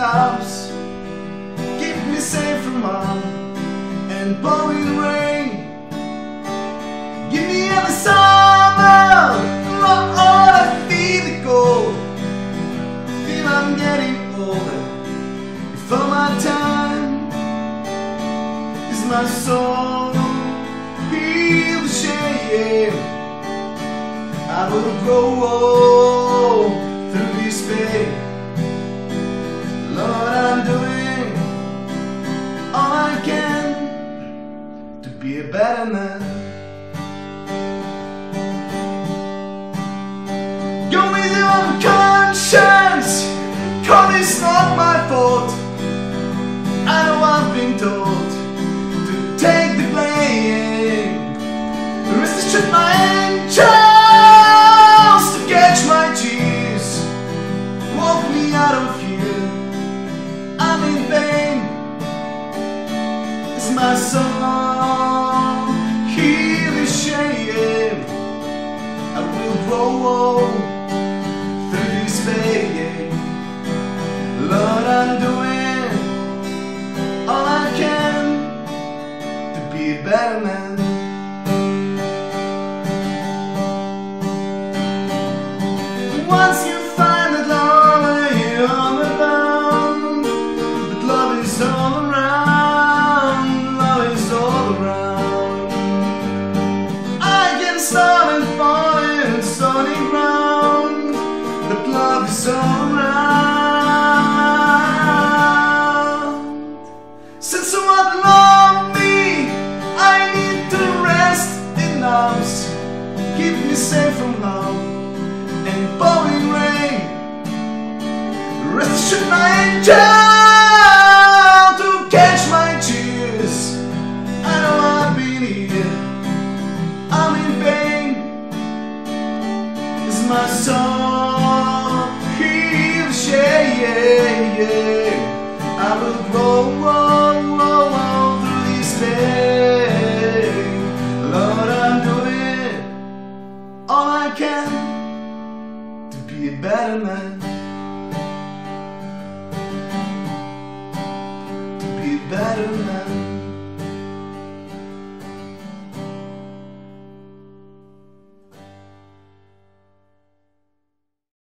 arms, keep me safe from harm and pouring rain. Give me every summer, all I feel the cold. Feel I'm getting older. If all my time is my soul, feel the shame. I will grow through this pain. Lord, I'm doing all I can to be a better man. Go with your conscience, 'cause it's not my fault. I know I've been told to take the blame. Restrict my angels to catch my tears. Walk me out of here, I'm in pain. It's my song, heal the shame. I will grow through this pain. Lord, I'm doing all I can to be a better man. Once you find that love, you're on the bound. But love is all around, love is all around. I can start and fall in stony ground, but love is all around. Since someone loved me, I need to rest in arms. Keep me safe from harm and pouring rain. Restrict my angel to catch my tears. I know I've been here, I'm in pain. It's my soul, heal the shame. I will grow through this pain. Lord, I'm doing all I can to be a better man. To be a better man.